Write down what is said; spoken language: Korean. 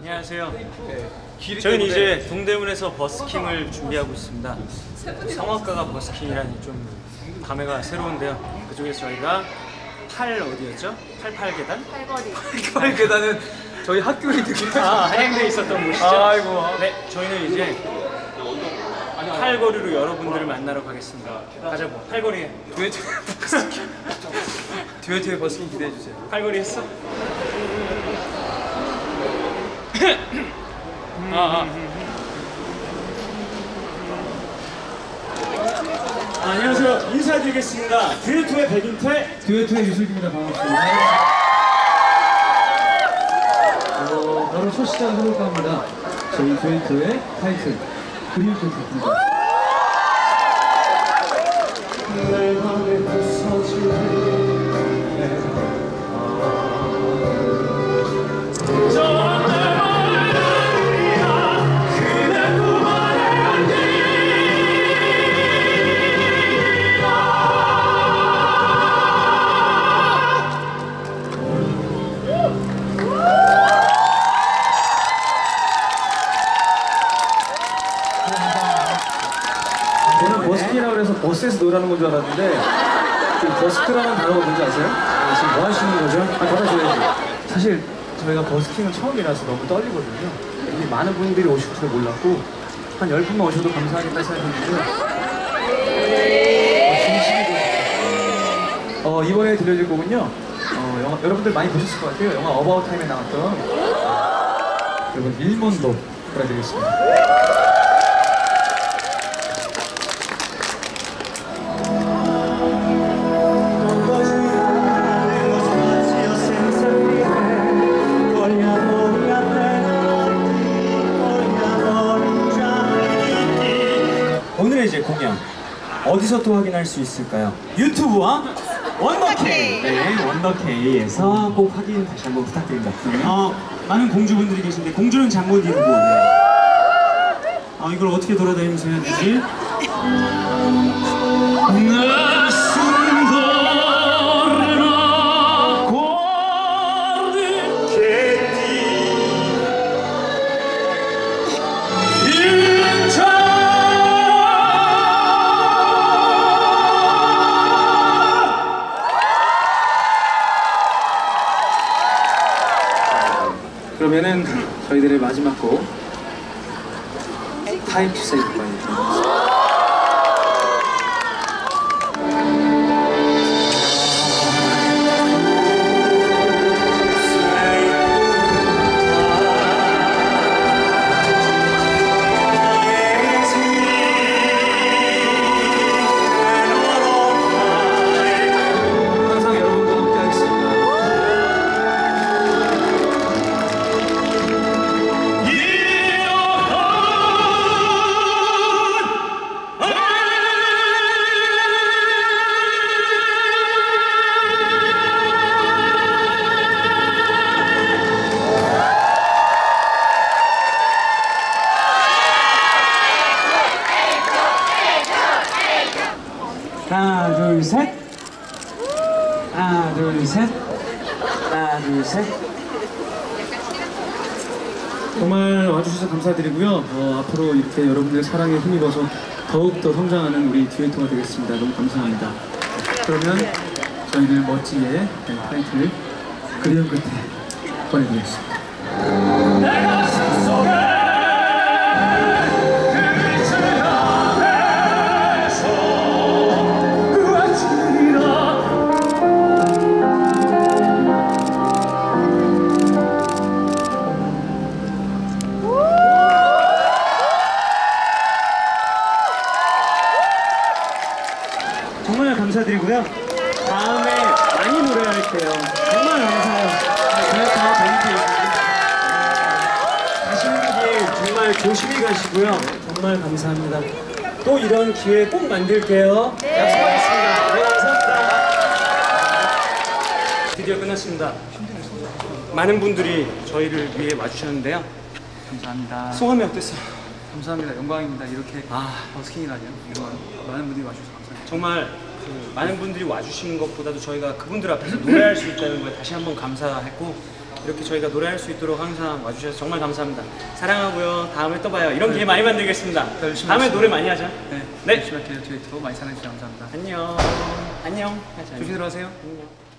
안녕하세요. 저희는 이제 동대문에서 버스킹을 준비하고 있습니다. 성악가가 버스킹이라니 좀 감회가 새로운데요. 그중에서 저희가 어디였죠? 88계단? 팔거리. 88계단은 저희 학교에 되게 한양대에 있었던 곳이죠. 아이고. 네, 저희는 이제 팔거리로 여러분들을 만나러 가겠습니다. 가자고. 팔거리에. 듀엣의 버스킹 기대해주세요. 팔거리 했어? 안녕하세요. 인사드리겠습니다. 듀엣의 백인태, 듀엣의 유슬기입니다. 반갑습니다. 바로 첫 시작을 해볼까 합니다. 저희 듀엣의 타이틀 그리울 끝입니다. 저는 버스킹이라고 해서 버스에서 노래하는 건 줄 알았는데 그 버스크라는 단어가 뭔지 아세요? 지금 뭐 하시는 거죠? 받아줘야지. 사실 저희가 버스킹은 처음이라서 너무 떨리거든요. 여기 많은 분들이 오실 줄 몰랐고 한 10분만 오셔도 감사하겠다 생각했는데 이번에 들려줄 곡은요 여러분들 많이 보셨을 것 같아요. 영화 어바웃 타임에 나왔던 여러분 일몬도 부탁드리겠습니다. 오늘의 이제 공연 어디서 또 확인할 수 있을까요? 유튜브와 원더K! 네, 원더K에서 꼭 확인 다시 한번 부탁드립니다. 많은 공주분들이 계신데 공주는 잠못 이루고 이걸 어떻게 돌아다니면서 해야 되지? 그러면은 저희들의 마지막 곡 Time to Say Goodbye. 항상 여러분과 함께 하겠습니다. 하나, 둘, 셋. 하나, 둘, 셋. 하나, 둘, 셋. 정말 와주셔서 감사드리고요. 앞으로 이렇게 여러분들의 사랑에 힘입어서 더욱더 성장하는 우리 듀엣터가 되겠습니다. 너무 감사합니다. 그러면 저희들 멋지게 타이틀 그리운 끝에 보내드리겠습니다. 정말 감사드리고요. 다음에 많이 노래할게요. 정말 감사해요. 제가 다 가시는 길 정말 조심히 가시고요. 정말 감사합니다. 또 이런 기회 꼭 만들게요. 약속하겠습니다. 네, 감사합니다. 드디어 끝났습니다. 많은 분들이 저희를 위해 와주셨는데요. 감사합니다. 소감이 어땠어요? 감사합니다. 영광입니다. 이렇게 버스킹이라뇨. 많은 분들이 와주셔서 감사합니다. 정말 많은 분들이 와주신 것보다도 저희가 그분들 앞에서 노래할 수 있다는 걸 다시 한번 감사했고 이렇게 저희가 노래할 수 있도록 항상 와주셔서 정말 감사합니다. 사랑하고요. 다음에 또 봐요. 이런 기회 많이 만들겠습니다. 열심히 다음에 하겠습니다. 노래 많이 하자. 네, 네. 열심히 할게요. 듀에토 많이 사랑해주셔서 감사합니다. 안녕. 안녕. 조심히 들어가세요. 안녕.